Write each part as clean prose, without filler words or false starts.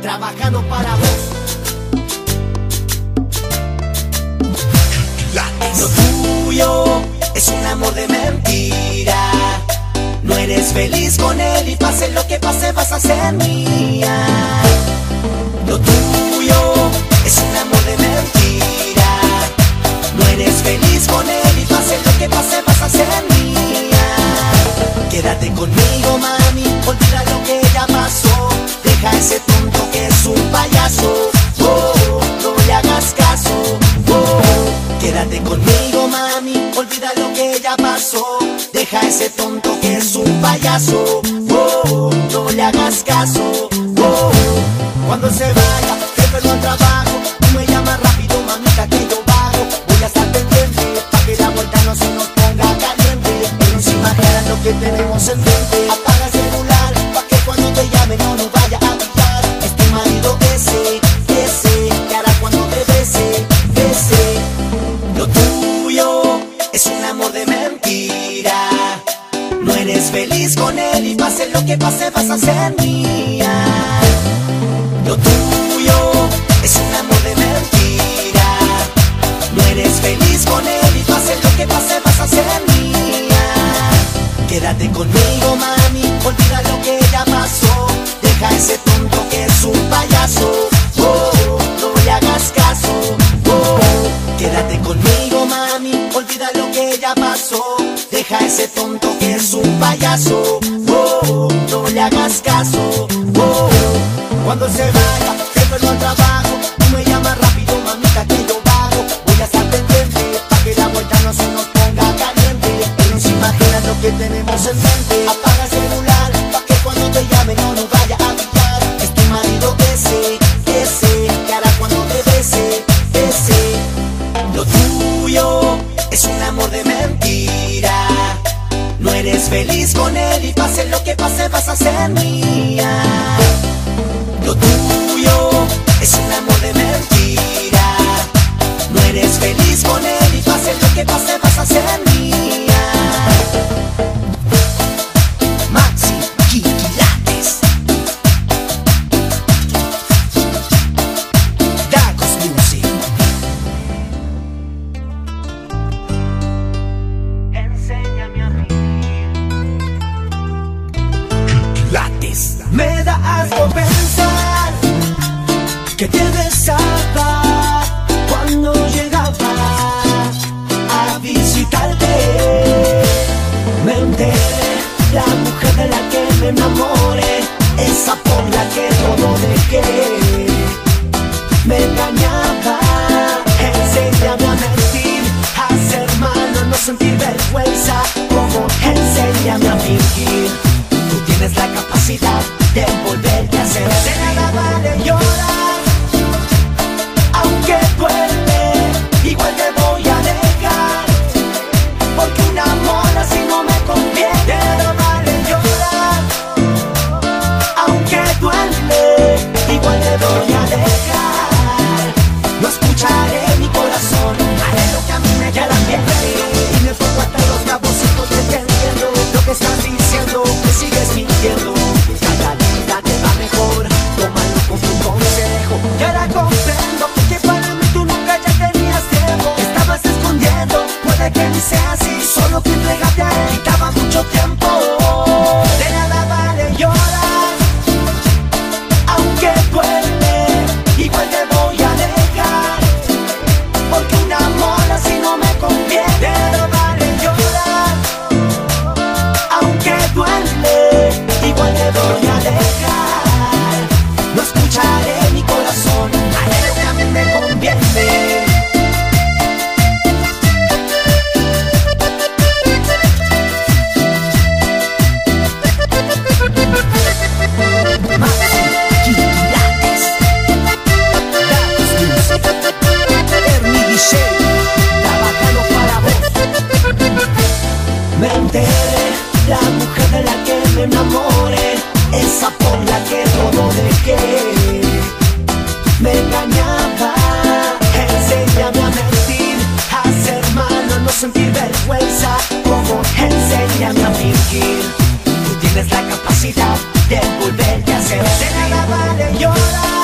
trabajando para vos. Lo tuyo es un amor de mentira. No eres feliz con él y pase lo que pase vas a ser mía. Lo tuyo es un amor de mentira. No eres feliz con él y pase lo que pase vas a ser mía. Quédate conmigo, mami, olvida lo que ya pasó. Deja ese tonto que es un payaso. Oh, no le hagas caso. Oh, quédate conmigo, mami, olvida lo que ya pasó. Deja ese tonto que es un payaso. Oh, no le hagas caso. Oh, cuando se vaya, jefe al trabajo, tú me llamas rápido, mamita, que yo bajo. Voy a estar pendiente, pa' que la vuelta no se nos ponga caliente. Pero si imaginas lo que tenemos en mente, apaga el celular, pa' que cuando te llame no nos vaya a avisar. Es tu marido ese, que hará cuando te bese, ese. Lo tuyo es un amor de mentira. No eres feliz con él y pase lo que pase vas a ser mía. Lo tuyo es un amor de mentira. No eres feliz con él y pase lo que pase vas a ser mía. Quédate conmigo, mami, olvida lo que ya pasó. Deja ese tonto que es un payaso. Oh, no le hagas caso. Oh, quédate conmigo, mami, olvida lo que ya pasó. Deja ese tonto que es un payaso. Oh, no le hagas caso. Oh, cuando se vaya, jefe al trabajo, tú me llamas rápido, mamita, que yo bajo. Voy a estar pendiente, pa' que la vuelta no se nos ponga caliente. Pero si imaginas lo que tenemos en mente, apaga el celular, pa' que cuando te llame no nos vaya a avisar. Es tu marido ese, que hará cuando te bese, ese. Lo tuyo es un amor de mentira. No eres feliz con él y pase lo que pase vas a ser mía. Lo tuyo es un amor de mentira. No eres feliz con él y pase lo que pase vas a ser mía. Maxi Quiquilates, Dacos Music. Enséñame a mí. Quiquilates. Me da asco pensar que te besaba cuando llegaba a visitarte. Me enteré, la mujer de la que me enamoré, esa por la que todo dejé. Me engañaba, enséñame a mentir, a ser malo, no sentir vergüenza. Como enséñame a fingir. Tú tienes la capacidad de volverte a hacer. De nada vale llorar, aunque duele, igual te voy a dejar, porque un amor así no me conviene. De nada vale llorar, aunque duele, igual te voy a dejar. No escucharé mi corazón, haré lo que a mí me quiera bien. Y me pongo hasta los cabos y estoy entendiendo lo que estás diciendo, me sigues mintiendo. Cada día te va mejor, tómalo con tu consejo. Y ahora comprendo que para mí tú nunca ya tenías tiempo. Estabas escondiendo, puede que ni sea así, solo que entregarte a él quitaba mucho tiempo. De nada vale llorar, aunque duele, igual te voy a dejar, porque un amor así no me conviene. De nada vale llorar, aunque duele, igual te voy a dejar. No escucharé mi corazón, haré lo que a mí me conviene. Maxi Quiquilates, Dacos Music, Ernie DJ, trabajando para vos. Me enteré, la mujer de la que me enamoré, esa por la que todo dejé. Me engañaba, enséñame a mentir, a ser malo, no sentir vergüenza. Como enséñame a fingir. Tú tienes la capacidad de volverte a hacer. De nada vale llorar,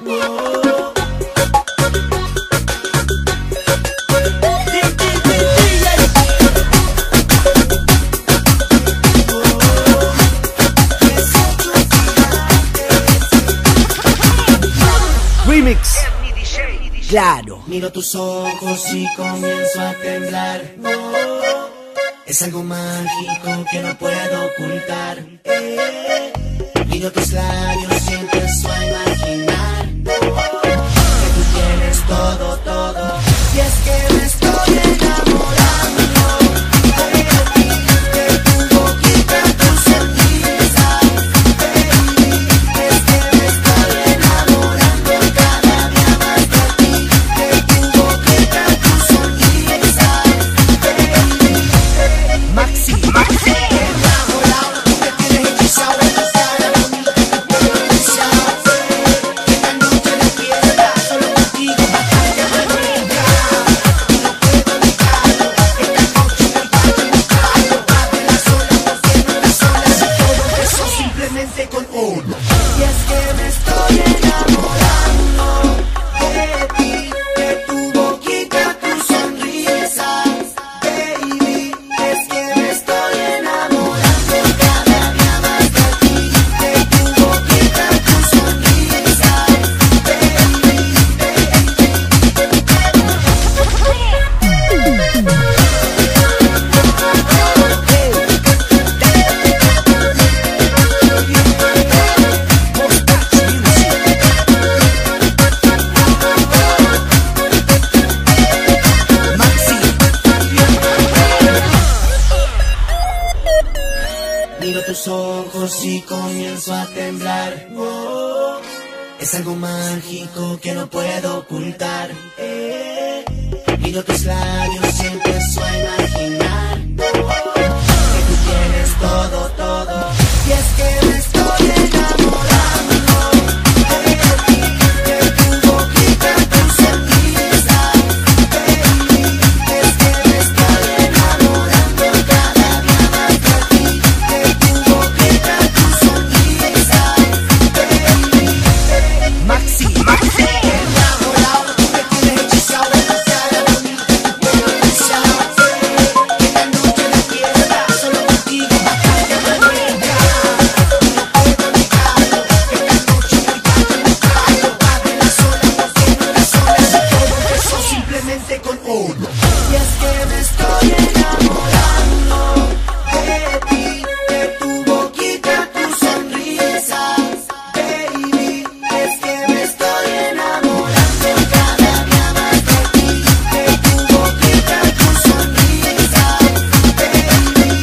Remix. Claro. Miro tus ojos y comienzo a temblar. Es algo mágico que no puedo ocultar. Miro tus labios y empiezo a imaginar que tú tienes todo, todo. Y es que me estoy enamorando de ti, de tu boquita, tu sonrisa, baby. Es que me estoy enamorando cada día más de ti, de tu boquita, tu sonrisa, baby. Maxi. Enamorado, tú me tienes hechizado, tu cara bonita, tu cuerpo deseado. Esta noche despierta, solo contigo bastante me brinca. Y no puedo evitarlo, esta noche voy a buscarlo. Abre las olas porque no estás sola, si todo empezó simplemente con uno. Y es que me estoy enamorando de ti, de tu boquita, tu sonrisa, baby. Es que me estoy enamorando cada día más de ti, de tu boquita, tu sonrisa, baby. Miro tus ojos y comienzo a temblar. Es algo mágico que no puedo ocultar. Miro tus labios y empiezo a imaginar que tú tienes todo, todo. Y es que me estoy enamorando de ti, de tu boquita, tu sonrisa, baby. Es que me estoy enamorando cada día más de ti, de tu boquita, tu sonrisa, baby. Maxi. Enamorado, tú me tienes hechizado, tu cara bonita, tu cuerpo deseado. Esta noche despierta, solo contigo bastante me brinca. Y no puedo evitarlo, esta noche voy a buscarlo. Abre las olas porque no estás sola, si todo empezó simplemente con uno. Y es que me estoy enamorando de ti, de tu boquita, tu sonrisa, baby. Es que me estoy enamorando cada día más de ti, de tu boquita, tu sonrisa, baby.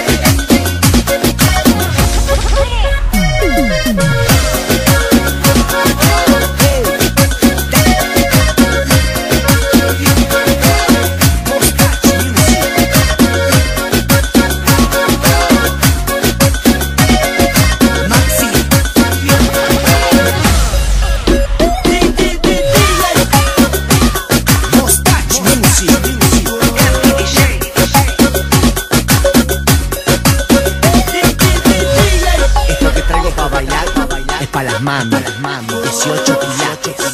Esto que traigo para bailar es para las mamas. 18 quilates.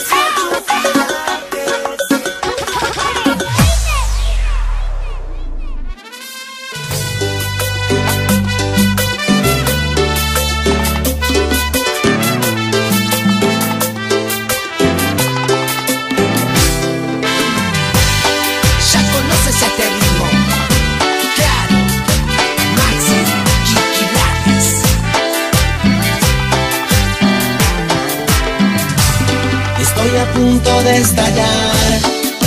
Ya conoces este ritmo, claro, Maxi, Quilates. Estoy a punto de estallar.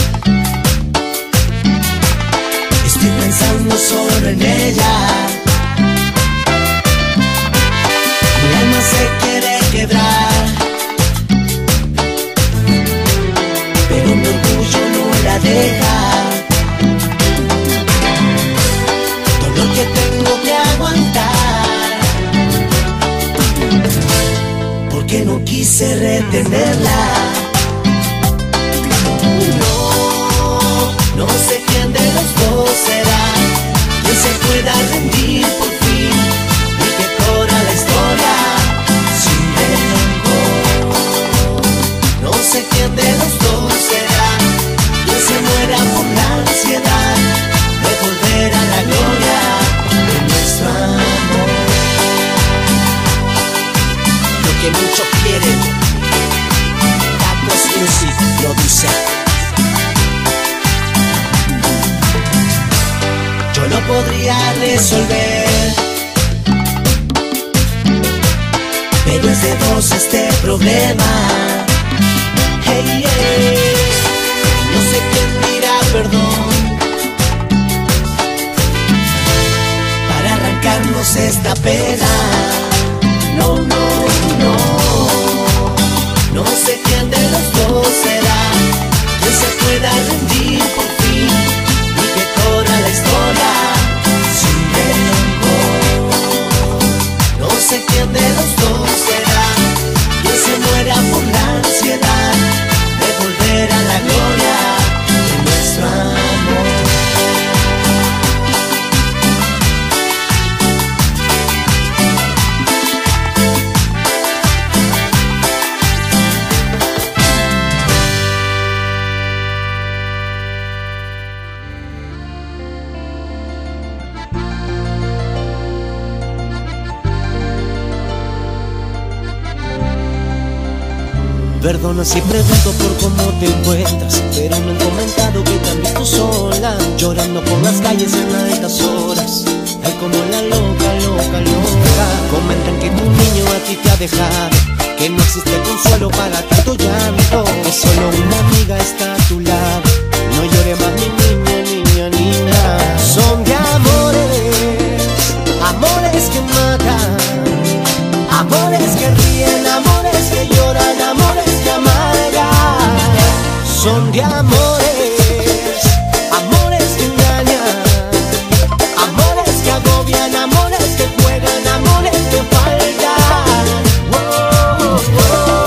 Estoy pensando solo en ella. Mi alma se quiere quebrar, pero mi orgullo no la deja. Todo lo que tengo que aguantar, porque no quise retenerla. No sé quién de los dos será quien se pueda rendir por fin y que corra la historia sin rencor. quiere. Tacos Music produce. Yo lo podría resolver, pero es de dos este problema. Hey, hey. No sé quién dirá perdón para arrancarnos esta pena. No, no, no. No sé quién de los dos será que se pueda rendir por fin y que corra la historia sin rencor. No sé quién de los dos será que se muera por la ansiedad de volver a la gloria de nuestro amor. Perdona si pregunto por cómo te encuentras, pero me han comentado que te han visto sola, llorando por las calles en altas horas. Ay, como la loca, loca, loca. Comentan que tu niño a ti te ha dejado, que no existe consuelo para tanto llanto, que solo una amiga está a tu lado. No llore más mi niña, niña, niña. Son de amores, amores que matan, amores que ríen, amores que lloran, amores que amargan. Son de amores, amores que engañan, amores que agobian, amores que juegan, amores que faltan. Oh, oh,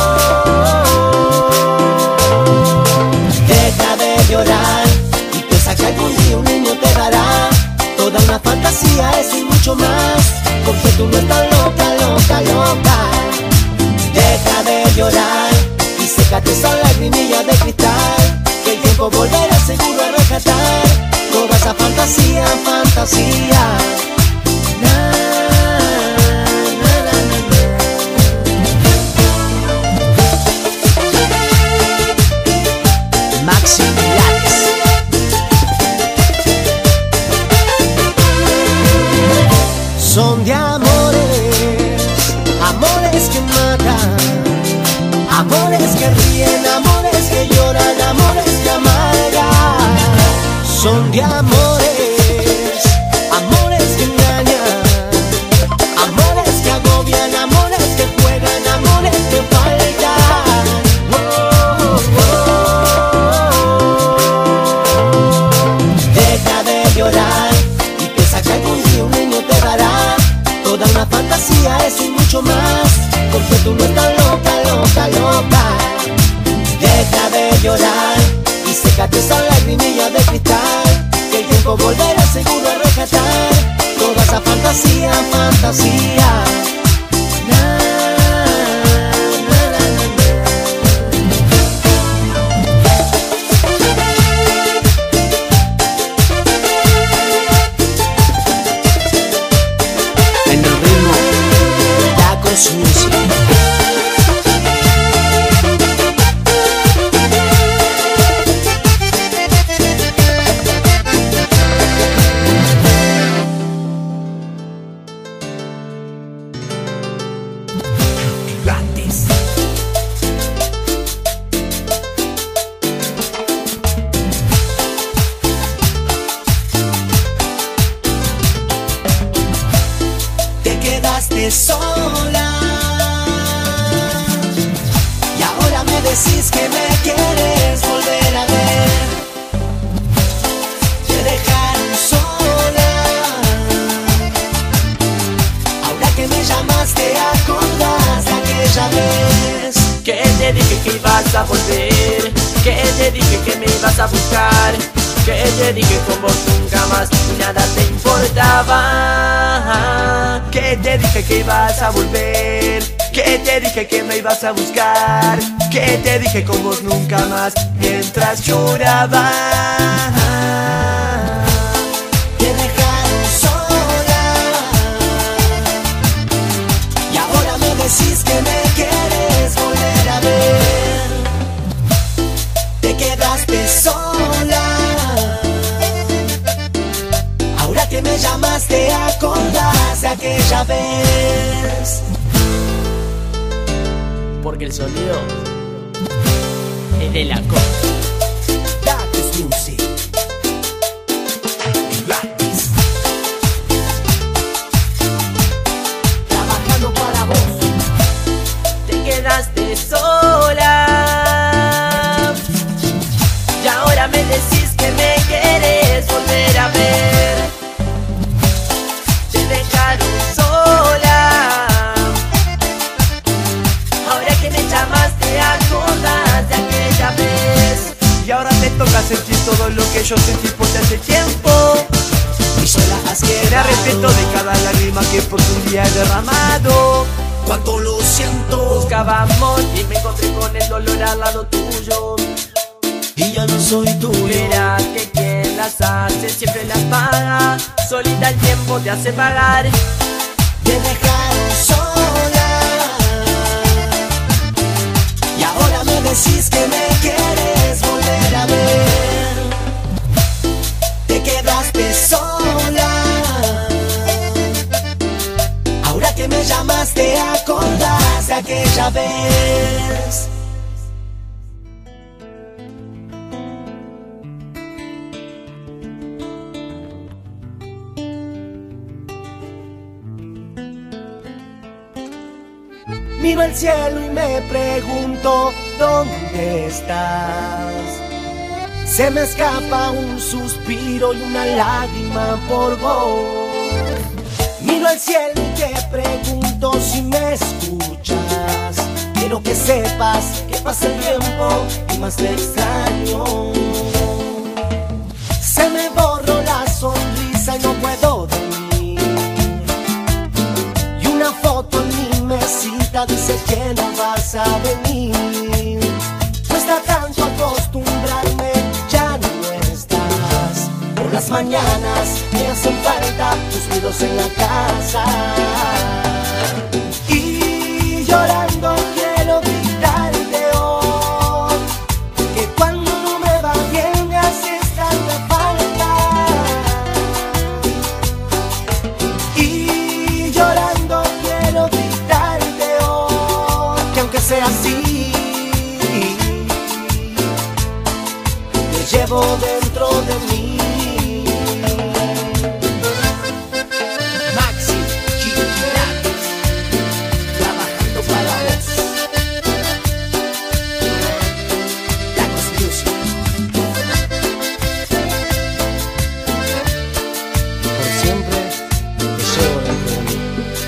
oh. Deja de llorar y piensa que algún día un niño te dará toda una fantasía, eso y mucho más, porque tú no estás loca, loca, loca. Deja de llorar y sécate esa lagrimilla de cristal, que el tiempo volverá seguro a rescatar toda esa fantasía, fantasía. Na, na, na, na, Maxi Pilates. Son de amores, amores que matan, amores que ríen, amores que lloran, amores que amargan. Son de amores, amores que engañan, amores que agobian, amores que juegan, amores que faltan. Oh, oh, oh. Deja de llorar y piensa que algún día un niño te dará toda una fantasía, eso y mucho más, porque tú no estás loca, loca, loca. Deja de llorar y sécate esa lagrimilla de cristal, que el tiempo volverá seguro a rescatar toda esa fantasía, fantasía. Na, na, na, na, En el ritmo, Tacos Music. Gigantes. te quedaste sola y ahora me decís que me quieres volver a ver. Te dejaron sola, ahora que me llamas te acordás de aquella vez. Que te dije que ibas a volver, que te dije que me ibas a buscar, que te dije con vos nunca más nada te importaba. Que te dije que ibas a volver, que te dije que me ibas a buscar, que te dije con vos nunca más mientras lloraba. Te dejaron sola y ahora me decís que me quieres volver. porque el sonido es de la cosa. That is music. Gratis. Trabajando para vos. Te quedaste sola y ahora me decís que me querés volver a ver. Te dejaron sola, ahora que me llamas te acordás de aquella vez. Y ahora te toca sentir todo lo que yo sentí por hace tiempo. Y sola has Me quedado. arrepiento de cada lágrima que por tu día he derramado. Cuánto lo siento. Buscaba amor y me encontré con el dolor al lado tuyo. Y ya no soy tuyo. Verás que quien las hace siempre las paga. Solita el tiempo te hace pagar. Te dejaron sola. Y ahora me decís que me quieres volver a ver. Te quedaste sola. Ahora que me llamas te acordás de aquella vez. Miro al cielo y me pregunto ¿dónde estás? Se me escapa un suspiro y una lágrima por vos. Miro al cielo y te pregunto si me escuchas. Quiero que sepas que pasa el tiempo y más te extraño. Se me borró la sonrisa y no puedo dormir. Y una foto en mi mesita dice que no vas a venir. Cuesta tanto acostumbrarme, ya no estás. Por las mañanas me hacen falta tus ruidos en la casa. Y llorando quiero gritarte hoy que cuando no me va bien me haces tanta falta. Y llorando quiero gritarte hoy que aunque sea así te llevo dentro de mí. Maxi, Chiquirates, trabajando para vos. Tacos Music. Por siempre te llevo dentro de mí.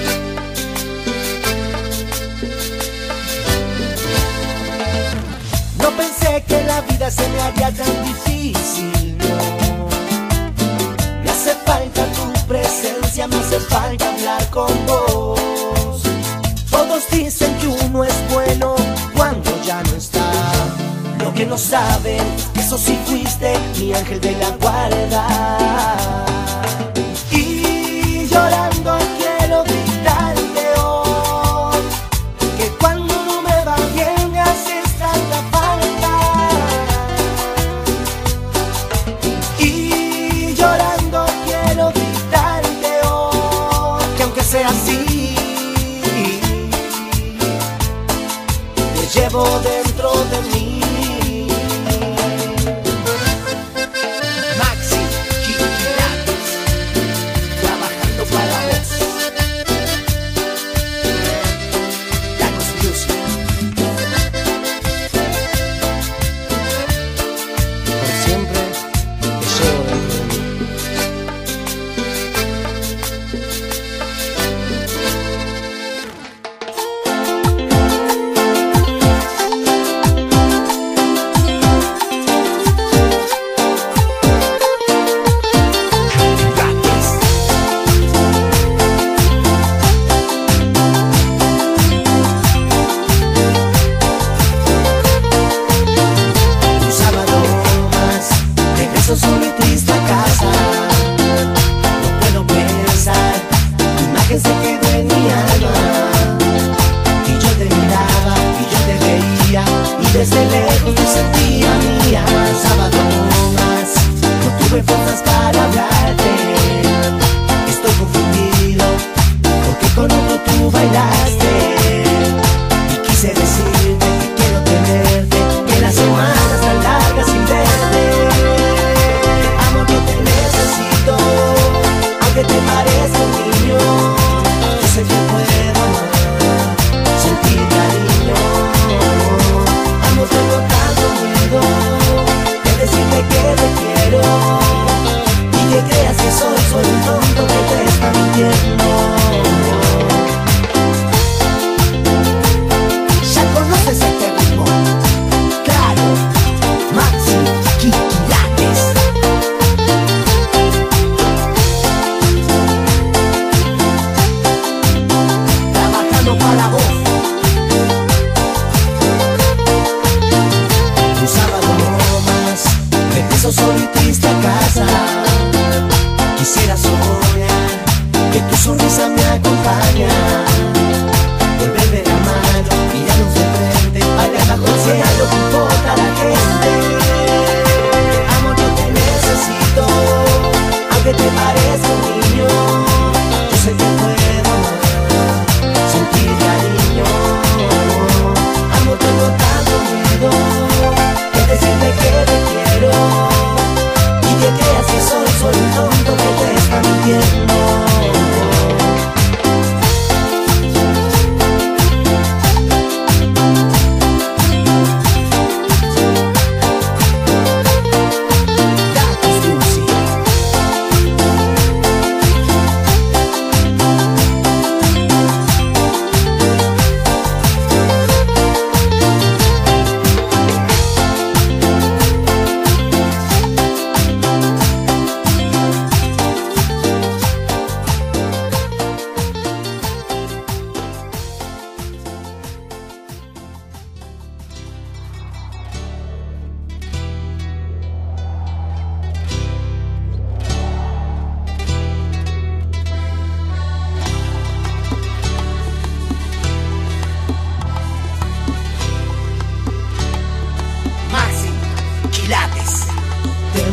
No pensé que la vida se me haría tan difícil, no. Me hace falta tu presencia, me hace falta hablar con vos. Todos dicen que uno es bueno cuando ya no está. Lo que no saben, eso sí fuiste mi ángel de la guarda. Y llorando quiero gritarte hoy que cuando no me va bien me haces tanta falta. Y llorando quiero gritarte hoy que aunque sea así te llevo dentro de mí. Maxi, Chiquirates, trabajando para vos. Tacos Music. Por siempre te llevo dentro de mí.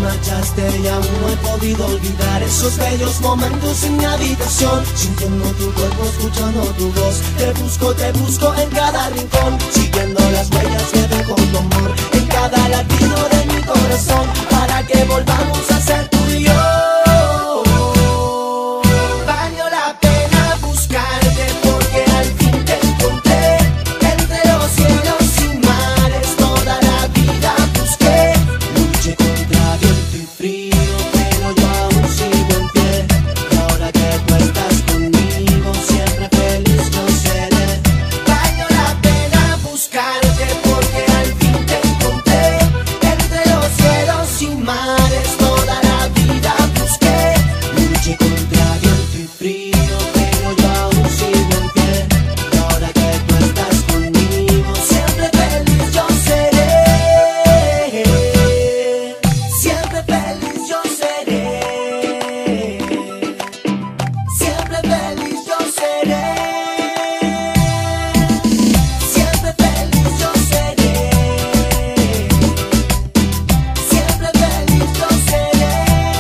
marchaste y aún no he podido olvidar esos bellos momentos en mi habitación, sintiendo tu cuerpo, escuchando tu voz. Te busco en cada rincón, siguiendo las huellas que dejó tu amor en cada latido de mi corazón, para que volvamos a ser tú y yo. Valió la pena buscarte porque al fin te encontré entre los cielos y mares. Toda la vida busqué, luché contra viento y frío, pero yo aún sigo en pie. Y ahora que tú estás conmigo, siempre feliz yo seré. Valió la pena buscarte porque al fin te encontré entre los cielos y mares. Toda la vida busqué, luché contra viento y frío, pero yo aún sigo en pie. Y ahora que tú estás conmigo, siempre feliz yo seré. Siempre feliz yo seré. Siempre feliz yo seré. Siempre feliz yo seré. Siempre feliz yo seré.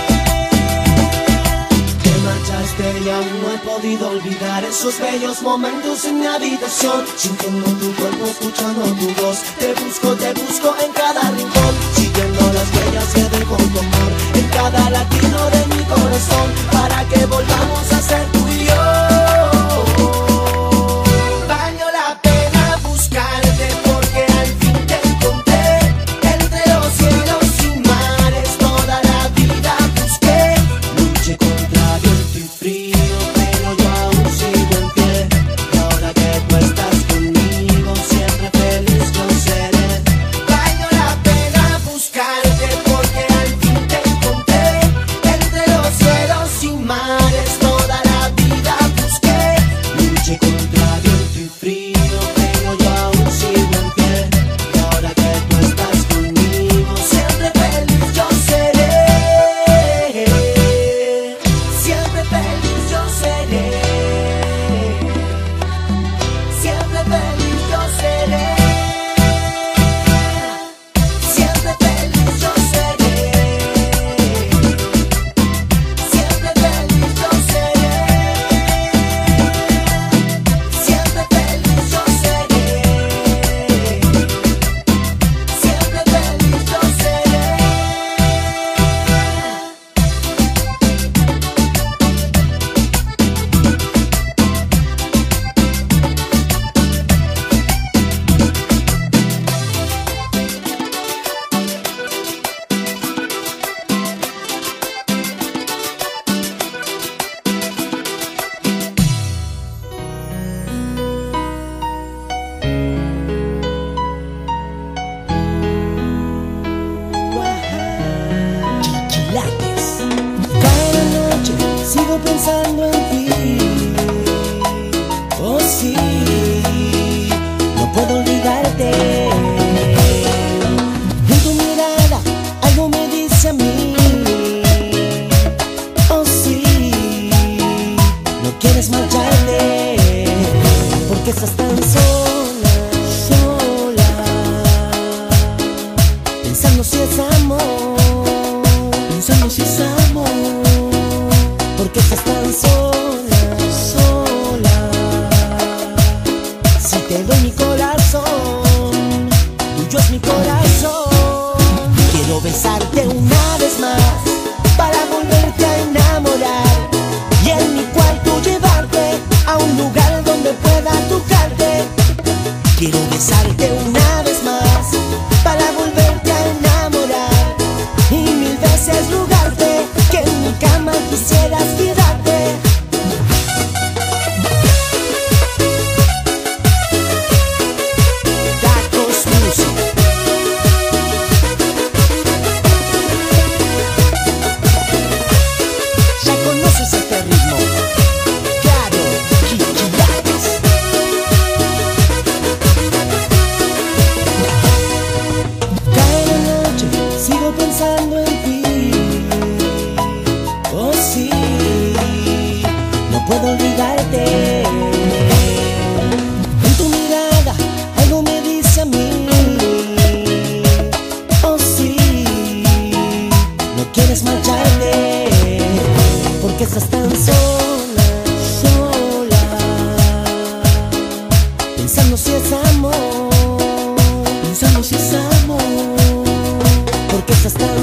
Te marchaste y aún no he podido olvidar esos bellos momentos en mi habitación, sintiendo tu cuerpo, escuchando tu voz. Te busco en cada rincón, siguiendo las huellas que dejó tu amor en cada latido de mi corazón, para que volvamos a ser tú y yo. Valió la pena buscarte porque al fin te encontré entre los cielos y mares. Toda la vida busqué, luché contra viento y frío, pero yo aún sigo en pie. Y ahora que tú estás conmigo, siempre feliz yo seré. Valió la pena buscarte porque al fin te encontré entre los cielos y mares. Toda la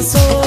corazón.